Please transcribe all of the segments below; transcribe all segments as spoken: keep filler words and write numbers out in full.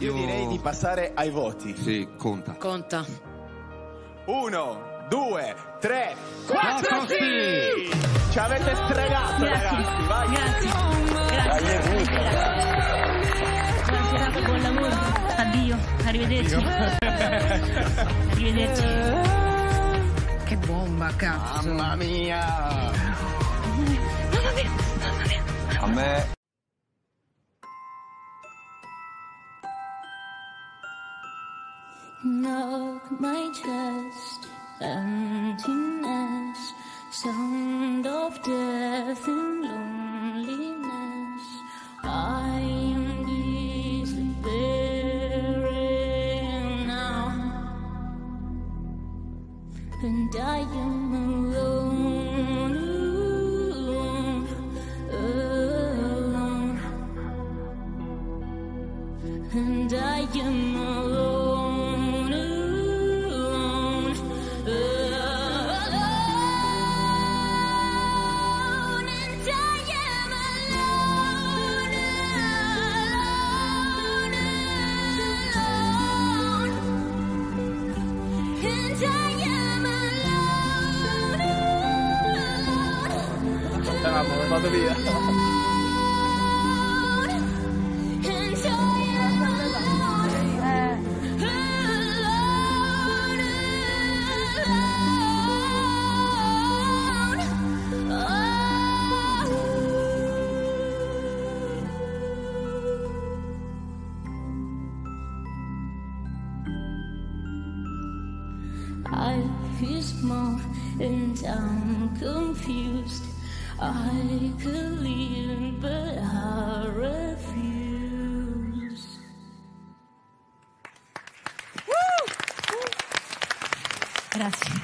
Io direi di passare ai voti. Sì, conta. Conta. Uno, due, tre, quattro, sì! sì! Ci avete stregato, ragazzi, vai! Grazie. Grazie. Grazie, Rafa, buon lavoro. Addio, arrivederci. Arrivederci. Che bomba, cazzo. Mamma mia! Mamma mia, mamma mia. A me... Knock my chest, emptiness, sound of death and loneliness. I'm despairing now, and I am alone, alone, and I am alone. Vado via. I feel small and I'm confused. I could leave, but I refuse. Grazie.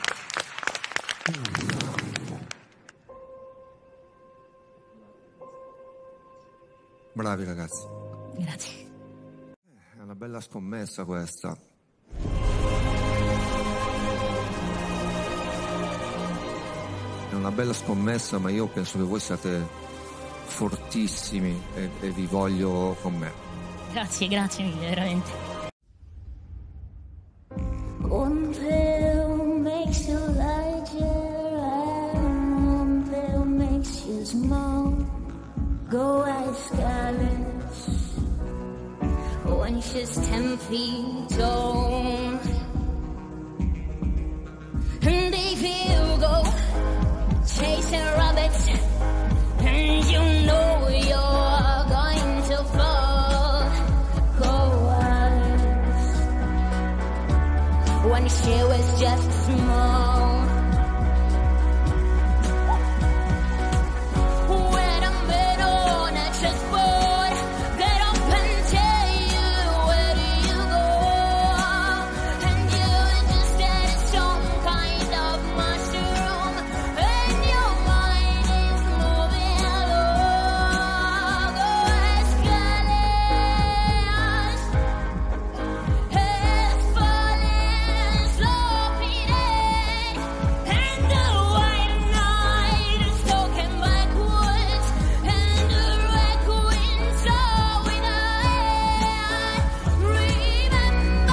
Bravi ragazzi. Grazie. È una bella scommessa questa. È una bella scommessa, ma io penso che voi siate fortissimi e, e vi voglio con me. Grazie, grazie mille, veramente. One pill makes you larger and one pill makes you small. Go ask Alice when she's ten feet tall. And if you go chasing rabbits, and you know you're going to fall. Go Alice when she was just small. When I'm been on a chessboard, get up and tell you where do you go, and you just get some kind of mushroom, and your mind is moving along. Go ask Alice, it's falling sloppy day, and the white night is talking backwards, and the red winds are with her hand. Remember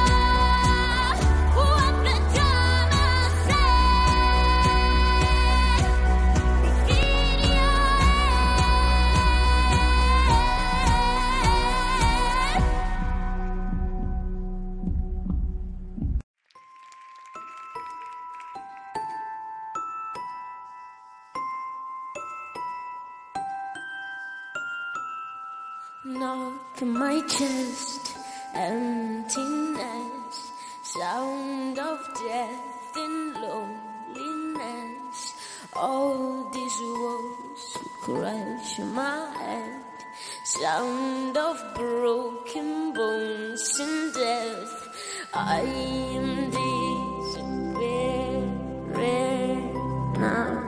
what the time has said. It's in your knock my chest, emptiness, sound of death and loneliness. All these walls crash my head, sound of broken bones and death. I am despairing now.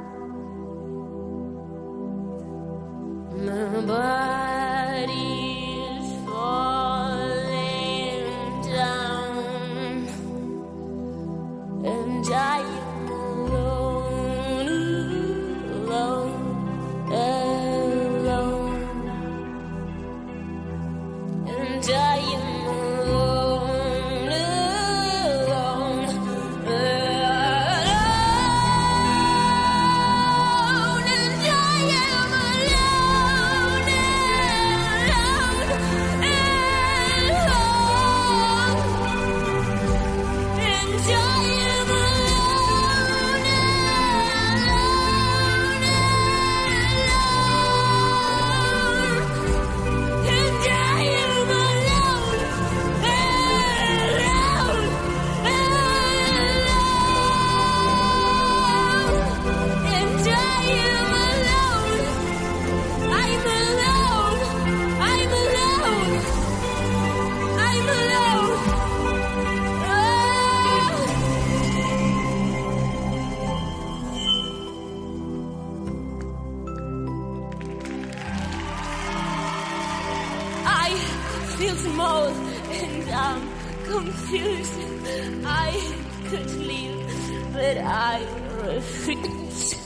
My body's falling down, and I am alone, alone, alone, and I I'm confused. I could leave, but I refuse.